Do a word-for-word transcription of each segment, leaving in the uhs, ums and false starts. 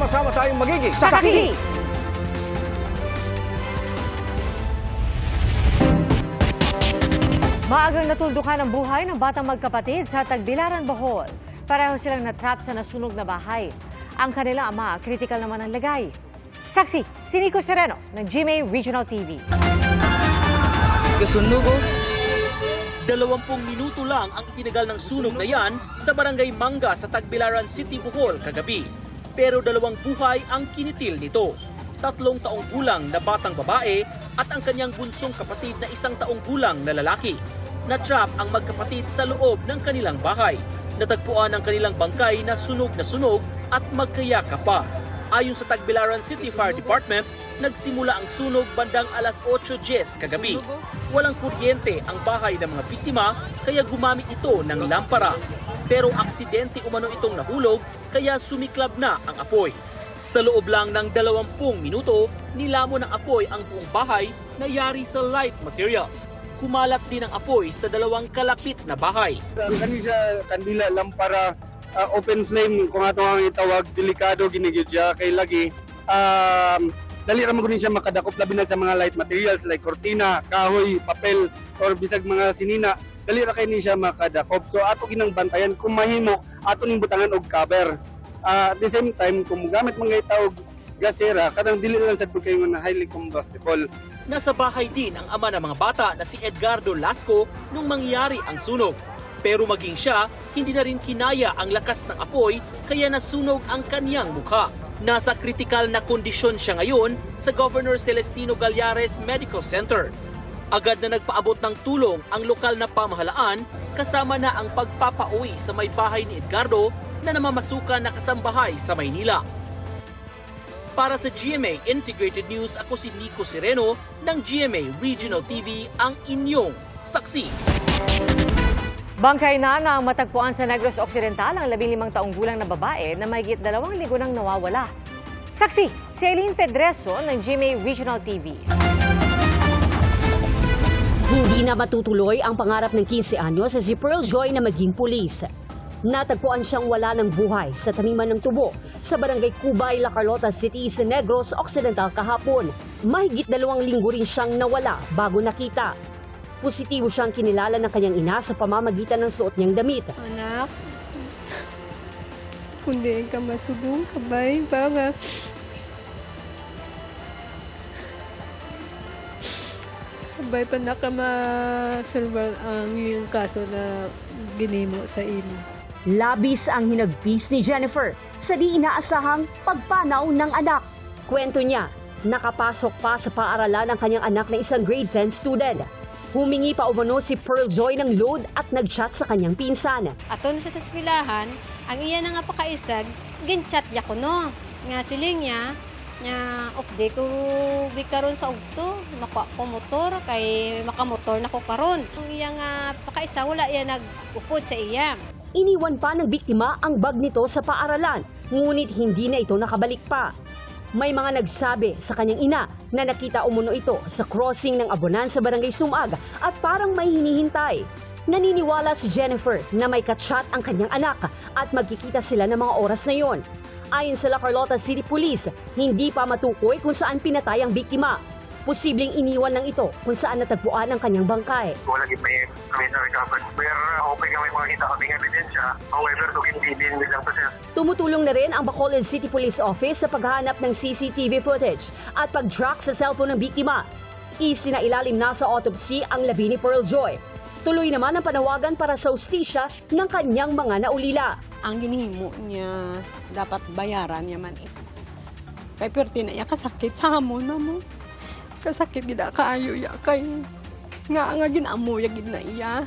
Sama-sama tayong magiging Saksi! Maagang natuldukan ang buhay ng batang magkapatid sa Tagbilaran, Bohol. Pareho silang natrap sa nasunog na bahay. Ang kanilang ama, kritikal naman ang lagay. Saksi, si Nico Sereno ng G M A Regional T V. Kasunugo, dalawampung minuto lang ang itinagal ng sunog na yan sa Barangay Manga sa Tagbilaran City, Bohol kagabi. Pero dalawang buhay ang kinitil nito. Tatlong taong gulang na batang babae at ang kanyang bunsong kapatid na isang taong gulang na lalaki. Natrap ang magkapatid sa loob ng kanilang bahay. Natagpuan ang kanilang bangkay na sunog na sunog at magkayaka pa. Ayon sa Tagbilaran City Fire Department, nagsimula ang sunog bandang alas otso diyes kagabi. Walang kuryente ang bahay ng mga biktima kaya gumamit ito ng lampara. Pero aksidente umano itong nahulog kaya sumiklab na ang apoy. Sa loob lang ng dalawampung minuto, nilamon ng apoy ang buong bahay na yari sa light materials. Kumalat din ang apoy sa dalawang kalapit na bahay. Ang kanisa kandila lampara uh, open flame kung ato ang itawag delikado ginigid siya kay lagi um, dali ra man siya makadakop labi na sa mga light materials like kortina, kahoy, papel or bisag mga sinina. Dali ra kay ni siya makadakop. So ato ginang bantayan kung mahimo ato ning butangan og cover. Uh, at the same time kung gamit mga itawag gasera kadang dili lang sad kayo nga highly combustible. Nasa bahay din ang ama ng mga bata na si Edgardo Lasco nung mangyari ang sunog. Pero maging siya, hindi na rin kinaya ang lakas ng apoy kaya nasunog ang kaniyang mukha. Nasa kritikal na kondisyon siya ngayon sa Governor Celestino Gallares Medical Center. Agad na nagpaabot ng tulong ang lokal na pamahalaan kasama na ang pagpapauwi sa may bahay ni Edgardo na namamasukan na kasambahay sa Maynila. Para sa G M A Integrated News, ako si Nico Sereno ng G M A Regional T V, ang inyong saksi. Bangkay na nang matagpuan sa Negros Occidental ang labing limang taong gulang na babae na mahigit dalawang linggo nang nawawala. Saksi, si Eileen Pedreso ng G M A Regional T V. Hindi na matutuloy ang pangarap ng kinse anyos sa si Pearl Joy na maging pulis. Natagpuan siyang wala ng buhay sa taniman ng tubo sa Barangay Cubay, La Carlota City sa Negros Occidental kahapon. Mahigit dalawang linggo rin siyang nawala bago nakita. Positibo siyang kinilala ng kanyang ina sa pamamagitan ng suot niyang damit. Anak, kundi ka masudong kabay ba nga? Kabay pa na ka ma-solve ang yung kaso na ginimo sa imo. Labis ang hinagpis ni Jennifer sa di inaasahang pagpanaw ng anak. Kwento niya, nakapasok pa sa paaralan ang kanyang anak na isang grade ten student. Humingi pa umano si Pearl Joy ng load at nag-chat sa kanyang pinsan. Aton sa eskwelahan, ang iya na nga pakaisag, gin-chat ya ko no. Nga siling niya, nga update ko bikaron sa ugto, nakuha ko motor, kay makamotor na ko karon. Ang iya nga pakaisa, wala iya nag-upod sa iya. Iniwan pa ng biktima ang bag nito sa paaralan, ngunit hindi na ito nakabalik pa. May mga nagsabi sa kanyang ina na nakita umuno ito sa crossing ng Abonan sa Barangay Sumag at parang may hinihintay. Naniniwala si Jennifer na may katsyat ang kanyang anak at magkikita sila ng mga oras na yon. Ayon sa La Carlota City Police, hindi pa matukoy kung saan pinatay ang biktima. Posibleng iniwan ng ito kung saan natagpuan ang kanyang bangkay. Wala gid may kami na recover. Pero hoping nga may mga kita kaming ebidensya. However, to hindi din nilang process. Tumutulong na rin ang Bacolod City Police Office sa paghahanap ng C C T V footage at pag-track sa cellphone ng biktima. Isinailalim na sa autopsy ang labi ni Pearl Joy. Tuloy naman ang panawagan para sa hustisya ng kanyang mga naulila. Ang ginihimo niya, dapat bayaran niya man eh. Kay perti na iya kasakit sa hamon na mo. Kasakit gid kaayo ya kay nga nga ginamo ya gid na iya.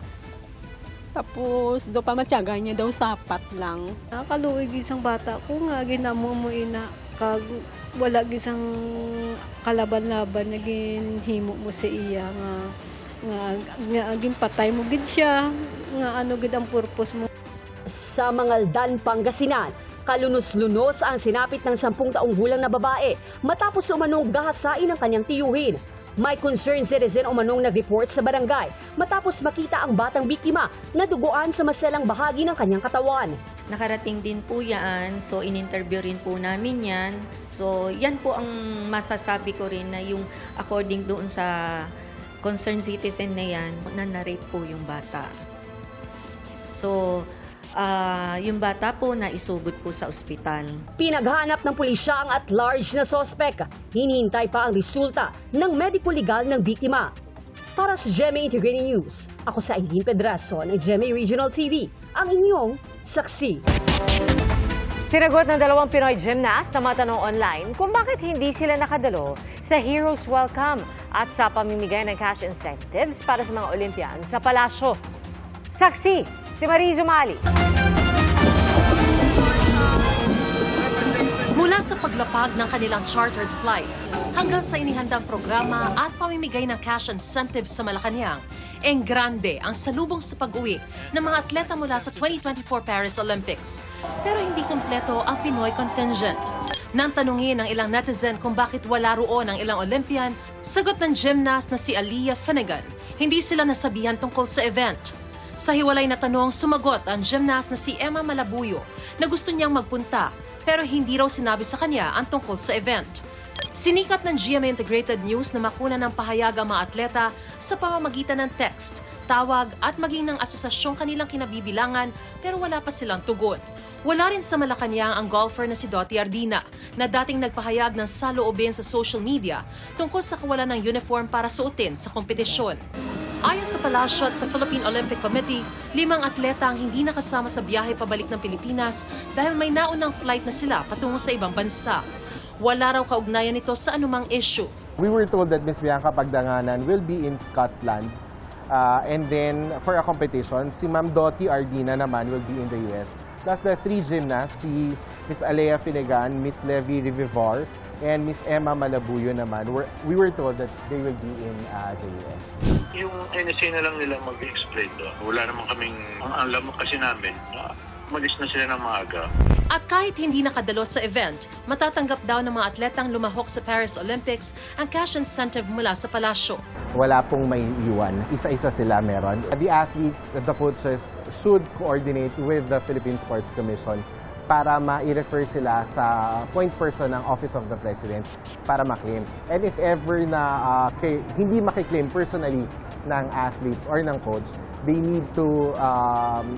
Tapos do pa matyaga niya daw sapat lang. Nakaluoy gisang bata ko nga ginamo mo ina kag wala gisang kalaban-laban na ginhimo mo sa iya nga nga nga aging patay mo gid siya nga ano gid ang purpose mo. Sa Mangaldan, Pangasinan, kalunos-lunos ang sinapit ng sampung taong gulang na babae matapos umanong gahasain ang kanyang tiyuhin. May concerned citizen umanong nag-report sa barangay matapos makita ang batang biktima na duguan sa maselang bahagi ng kanyang katawan. Nakarating din po yan, so in-interview rin po namin yan. So yan po ang masasabi ko rin na yung according doon sa concerned citizen na yan, na na-rape po yung bata. So uh, yung bata po na isugod po sa ospital. Pinaghanap ng pulisya ang at-large na sospek. Hinihintay pa ang resulta ng medico-legal ng biktima. Para sa G M A Integrated News, ako sa Eileen Pedraso ng G M A Regional T V, ang inyong saksi. Sinagot ng dalawang Pinoy gymnast na matanong online kung bakit hindi sila nakadalo sa Heroes Welcome at sa pamimigay ng cash incentives para sa mga Olympian sa palasyo. Saksi, si Mariz Umali. Mula sa paglapag ng kanilang chartered flight hanggang sa inihandang programa at pamimigay ng cash incentives sa Malacanang, eng grande ang salubong sa pag-uwi ng mga atleta mula sa twenty twenty-four Paris Olympics. Pero hindi kumpleto ang Pinoy contingent. Nang tanungin ng ilang netizen kung bakit wala roon ang ilang Olympian, sagot ng gymnast na si Aliyah Finnegan, hindi sila nasabihan tungkol sa event. Sa hiwalay na tanong, sumagot ang gymnast na si Emma Malabuyo na gusto niyang magpunta pero hindi raw sinabi sa kanya ang tungkol sa event. Sinikat ng G M A Integrated News na makuna ng pahayag ang mga atleta sa pamamagitan ng text, tawag at maging ng asosasyong kanilang kinabibilangan pero wala pa silang tugon. Wala rin sa Malacanang ang golfer na si Dottie Ardina na dating nagpahayag ng saloobin sa social media tungkol sa kawalan ng uniform para suotin sa kompetisyon. Ayon sa palasyo at sa Philippine Olympic Committee, limang atleta ang hindi nakasama sa biyahe pabalik ng Pilipinas dahil may naunang flight na sila patungo sa ibang bansa. Wala raw kaugnayan nito sa anumang issue. We were told that Miss Bianca Pagdanganan will be in Scotland. Uh, and then for a competition, si Ma'am Dottie Ardina naman will be in the U S. Plus the three gymnasts, si Miss Aliyah Finnegan, Miss Levy Rivivor, and Miss Emma Malabuyo naman, were, we were told that they will be in uh, the U S. Yung N S A na lang nila mag-explain doon. Wala naman kaming, ang alam mo kasi namin, na malis na sila ng maaga. At kahit hindi nakadalo sa event, matatanggap daw ng mga atletang lumahok sa Paris Olympics ang cash incentive mula sa palasyo. Wala pong may iwan. Isa-isa sila meron. The athletes, the coaches should coordinate with the Philippine Sports Commission para ma-refer sila sa point person ng Office of the President para ma-claim. And if ever na uh, kay, hindi makiklaim personally ng athletes or ng coach, they need to um,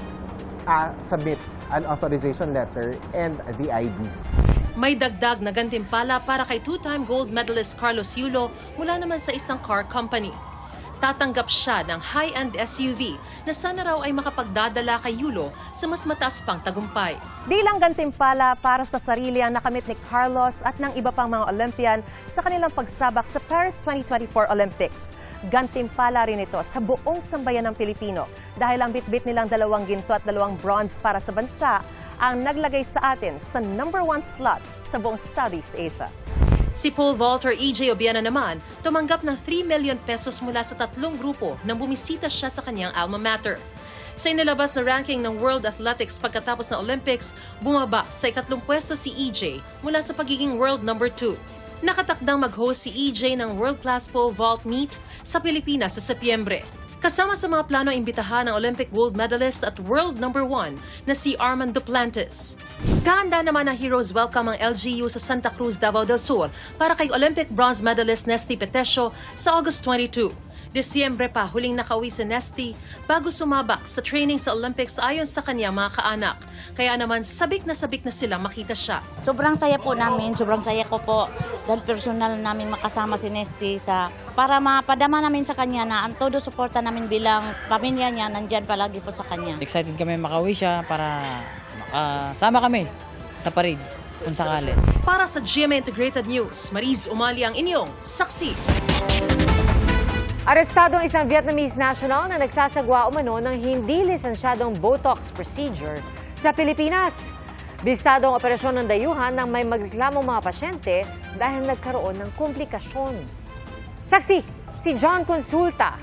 uh, submit an authorization letter and the I Ds. May dagdag na gantimpala para kay two-time gold medalist Carlos Yulo mula naman sa isang car company. Tatanggap siya ng high-end S U V na sana raw ay makapagdadala kay Yulo sa mas mataas pang tagumpay. Bilang gantimpala para sa sarili ang nakamit ni Carlos at ng iba pang mga Olympian sa kanilang pagsabak sa Paris twenty twenty-four Olympics. Gantimpala rin ito sa buong sambayan ng Pilipino dahil ang bitbit nilang dalawang ginto at dalawang bronze para sa bansa ang naglagay sa atin sa number one slot sa buong Southeast Asia. Si pole vaulter E J Obiena naman tumanggap ng three million pesos mula sa tatlong grupo nang bumisita siya sa kanyang alma mater. Sa inilabas na ranking ng World Athletics pagkatapos ng Olympics, bumaba sa ikatlong pwesto si E J mula sa pagiging world number two. Nakatakdang mag-host si E J ng world-class pole vault meet sa Pilipinas sa Setyembre. Kasama sa mga plano imbitahan ng Olympic gold medalist at world number one na si Armand Duplantis. Gahanda naman ang Heroes Welcome ang L G U sa Santa Cruz, Davao del Sur para kay Olympic bronze medalist Nesty Petesio sa August twenty-two. Disyembre pa huling nakauwi si Nesty bago sumabak sa training sa Olympics ayon sa kanyang mga kaanak. Kaya naman sabik na sabik na silang makita siya. Sobrang saya po namin, sobrang saya ko po dahil personal namin makasama si Nesty sa para mapadama namin sa kanya na ang todo suporta namin bilang pamilya niya nandyan palagi po sa kanya. Excited kami makauwi siya para makasama kami sa parade kung sakali. Para sa G M A Integrated News, Mariz Umali ang inyong saksi. Arestado ang isang Vietnamese national na nagsasagwa umano ng hindi lisensyadong Botox procedure sa Pilipinas. Bisado ang operasyon ng dayuhan nang may magreklamong mga pasyente dahil nagkaroon ng komplikasyon. Saksi, si John Consulta.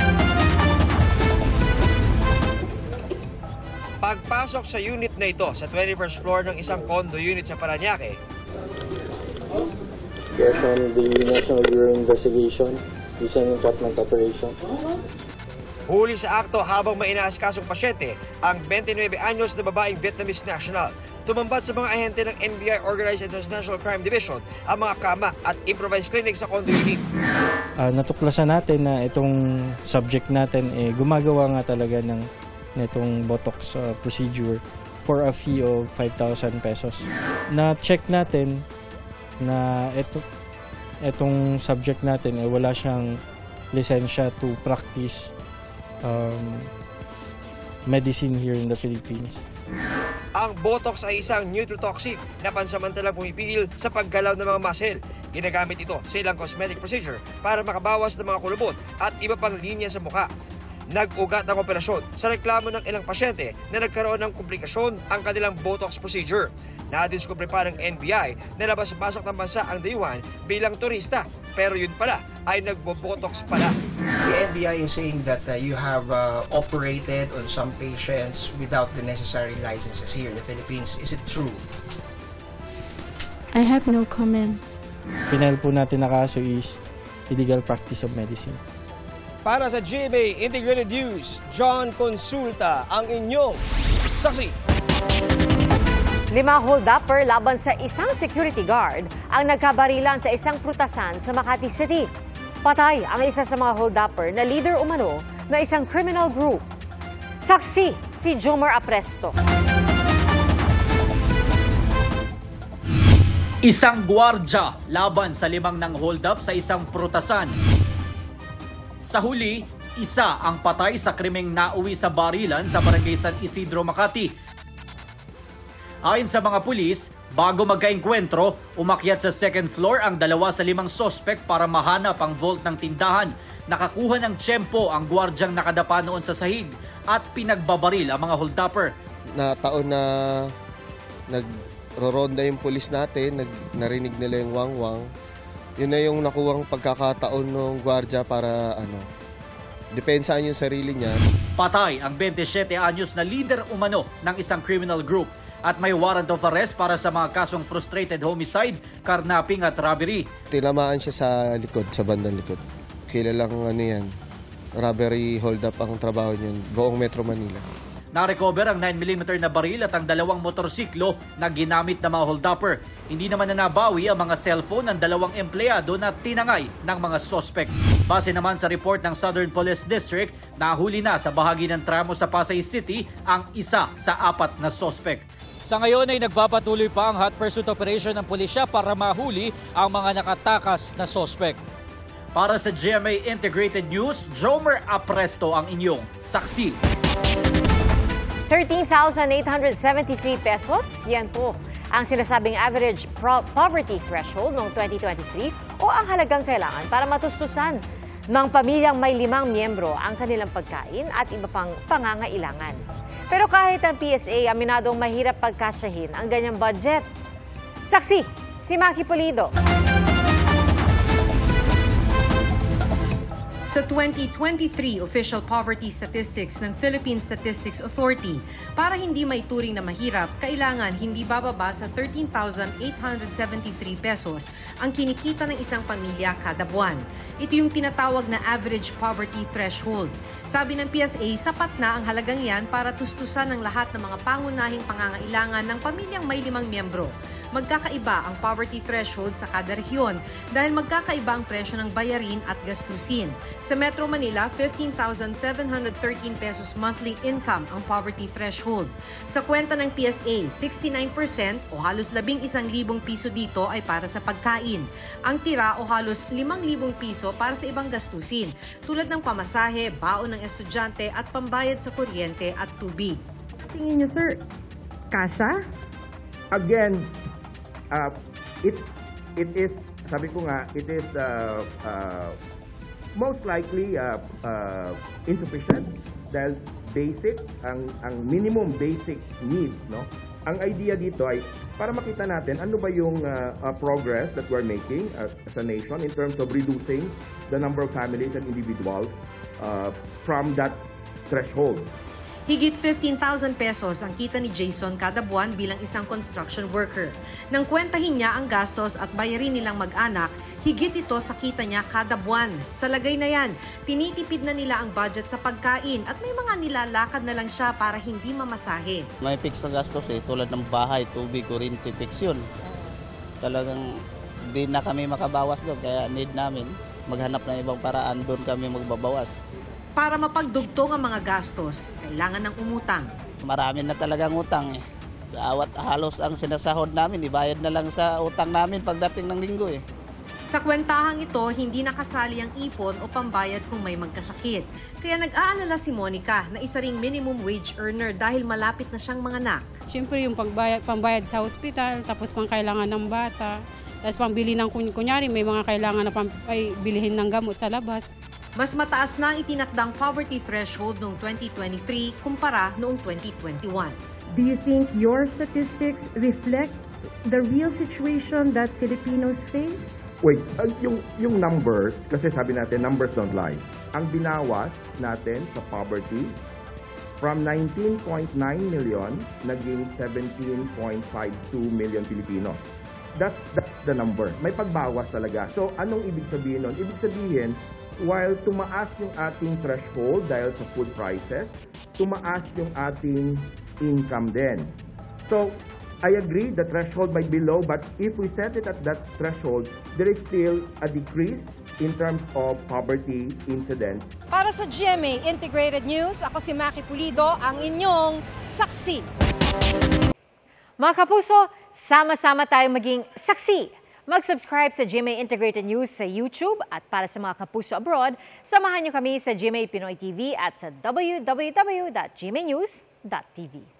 Pagpasok sa unit na ito sa twenty-first floor ng isang condo unit sa Parañaque, Yes, on the National Bureau of Investigation, Design and Entrapment Operation. Huli sa akto habang may inaasikasong pasyente ang twenty-nine anyos na babaeng Vietnamese national. Tumambad sa mga ahente ng N B I Organized International Crime Division ang mga kama at improvised clinic sa condo unit. Uh, natuklasan natin na itong subject natin eh, gumagawa nga talaga ng nitong Botox uh, procedure for a fee of five thousand pesos. Na-check natin na ito, itong subject natin eh, wala siyang lisensya to practice um, medicine here in the Philippines. Ang Botox ay isang neurotoxin na pansamantalang pumipigil sa paggalaw ng mga muscle. Ginagamit ito sa ilang cosmetic procedure para makabawas ng mga kulubot at iba pang linya sa mukha. Nag-ugat ang operasyon sa reklamo ng ilang pasyente na nagkaroon ng komplikasyon ang kanilang Botox procedure. Nadiskubre pa ng N B I na labas-pasok ng bansa ang dayuhan bilang turista, pero yun pala ay nagbo-Botox pala. The N B I is saying that uh, you have uh, operated on some patients without the necessary licenses here in the Philippines. Is it true? I have no comment. Final po natin na kaso is illegal practice of medicine. Para sa G M A Integrated News, John Consulta ang inyong saksi. Lima hold-upper laban sa isang security guard ang nagkabarilan sa isang prutasan sa Makati City. Patay ang isa sa mga hold-upper na leader umano na isang criminal group. Saksi si Jomar Apresto. Isang gwardya laban sa limang nang hold-up sa isang prutasan. Sa huli, isa ang patay sa krimeng nauwi sa barilan sa Barangay San Isidro, Makati. Ayon sa mga pulis, bago magkaengkwentro, umakyat sa second floor ang dalawa sa limang sospek para mahanap ang vault ng tindahan. Nakakuha ng tiyempo ang gwardyang nakadapa noon sa sahig at pinagbabaril ang mga hold-upper. Na taon na nagro-ronda yung pulis natin, nag, narinig nila yung wangwang. Yun na yung nakuhang pagkakataon ng gwardya para ano, depensahan yung sarili niya. Patay ang twenty-seven anyos na leader umano ng isang criminal group at may warrant of arrest para sa mga kasong frustrated homicide, carnapping at robbery. Tinamaan siya sa likod, sa bandang likod. Kilalang ano yan, robbery hold-up ang trabaho niyan, buong Metro Manila. Na-recover ang nine millimeter na baril at ang dalawang motorsiklo na ginamit ng mga hold-upper. Hindi naman na nabawi ang mga cellphone ng dalawang empleyado na tinangay ng mga suspect. Base naman sa report ng Southern Police District, nahuli na sa bahagi ng tramo sa Pasay City ang isa sa apat na suspect. Sa ngayon ay nagpapatuloy pa ang hot pursuit operation ng pulisya para mahuli ang mga nakatakas na suspect. Para sa G M A Integrated News, Jomar Apresto ang inyong saksi. thirteen thousand eight hundred seventy-three pesos, yan po ang sinasabing average poverty threshold noong twenty twenty-three o ang halagang kailangan para matustusan ng pamilyang may limang miyembro ang kanilang pagkain at iba pang pangangailangan. Pero kahit ang P S A, aminadong mahirap pagkasyahin ang ganyang budget. Saksi, si Maki Pulido. Sa twenty twenty-three official poverty statistics ng Philippine Statistics Authority, para hindi maituring na mahirap, kailangan hindi bababa sa thirteen thousand eight hundred seventy-three pesos ang kinikita ng isang pamilya kada buwan. Ito yung tinatawag na average poverty threshold. Sabi ng P S A, sapat na ang halagang yan para tustusan ang lahat ng mga pangunahing pangangailangan ng pamilyang may limang miyembro. Magkakaiba ang poverty threshold sa kada rehiyon dahil magkakaiba ang presyo ng bayarin at gastusin. Sa Metro Manila, fifteen thousand seven hundred thirteen pesos monthly income ang poverty threshold. Sa kwenta ng P S A, sixty-nine percent o halos labing isang libong piso dito ay para sa pagkain. Ang tira o halos limang libong piso para sa ibang gastusin, tulad ng pamasahe, baon ng estudyante at pambayad sa kuryente at tubig. Tingin niyo, sir, kasha? Again, uh, it it is, sabi ko nga, it is uh, uh, most likely uh, uh, insufficient dahil basic, ang, ang minimum basic needs, no? Ang idea dito ay para makita natin ano ba yung uh, uh, progress that we're making as, as a nation in terms of reducing the number of families and individuals uh, from that threshold. Higit fifteen thousand pesos ang kita ni Jason kada buwan bilang isang construction worker. Nang kwentahin niya ang gastos at bayarin nilang mag-anak, higit ito sa kita niya kada buwan. Sa lagay na yan, tinitipid na nila ang budget sa pagkain at may mga nilalakad na lang siya para hindi mamasahe. May fix na gastos eh, tulad ng bahay, tubig, kuryente, fix yun. Talagang di na kami makabawas doon, kaya need namin maghanap ng ibang paraan, doon kami magbabawas. Para mapagdugtong ang mga gastos, kailangan ng umutang. Marami na talagang utang eh. Awat halos ang sinasahod namin, ibayad na lang sa utang namin pagdating ng linggo eh. Sa kwentahang ito, hindi nakasali ang ipon o pambayad kung may magkasakit. Kaya nag-aalala si Monica na isa ring minimum wage earner dahil malapit na siyang manganak. Siyempre yung pagbayad, pambayad sa ospital, tapos pang kailangan ng bata, tapos pambili ng kunyari may mga kailangan na pang, ay, bilihin ng gamot sa labas. Mas mataas na ang itinakdang poverty threshold noong twenty twenty-three kumpara noong twenty twenty-one. Do you think your statistics reflect the real situation that Filipinos face? Wait, uh, yung, yung numbers, kasi sabi natin, numbers don't lie. Ang binawas natin sa poverty, from nineteen point nine million, naging seventeen point five two million Filipinos. That's, that's the number. May pagbawas talaga. So, anong ibig sabihin nun? Ibig sabihin, while tumaas yung ating threshold dahil sa food prices, tumaas yung ating income din. So, I agree the threshold might be low, but if we set it at that threshold, there is still a decrease in terms of poverty incidence. Para sa G M A Integrated News, ako si Maki Pulido, ang inyong saksi. Mga kapuso, sama-sama tayong maging saksi. Mag-subscribe sa G M A Integrated News sa YouTube at para sa mga kapuso abroad, samahan niyo kami sa G M A Pinoy T V at sa w w w dot g m a news dot t v.